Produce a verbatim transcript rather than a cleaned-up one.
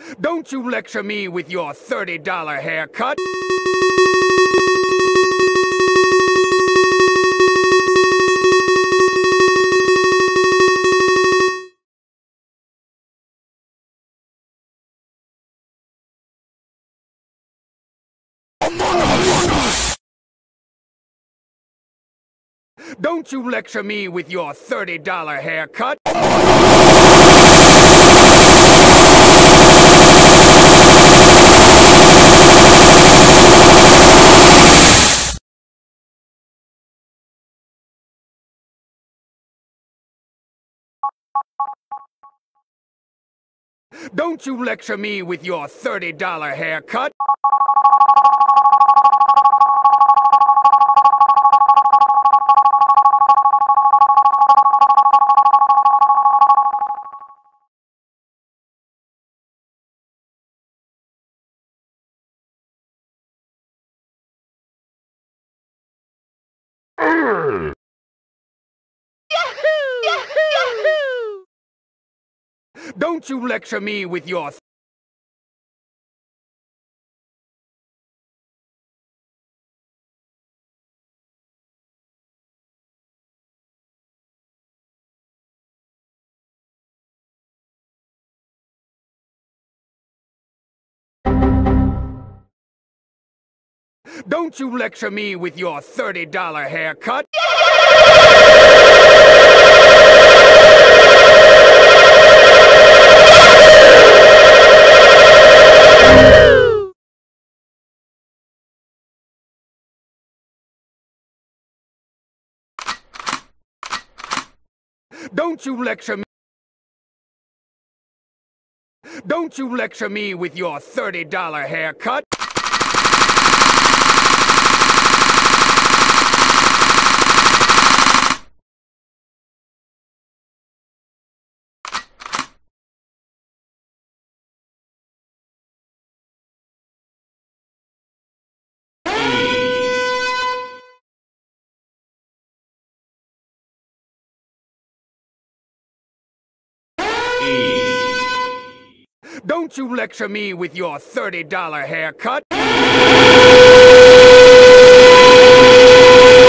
Don't you lecture me with your thirty dollar haircut. Don't you lecture me with your thirty dollar haircut. Don't you lecture me with your thirty dollar haircut. Yahoo! Yahoo! Don't you lecture me with your Don't you lecture me with your thirty dollar haircut. Don't you lecture me. Don't you lecture me with your thirty dollar haircut. Don't you lecture me with your thirty dollar haircut.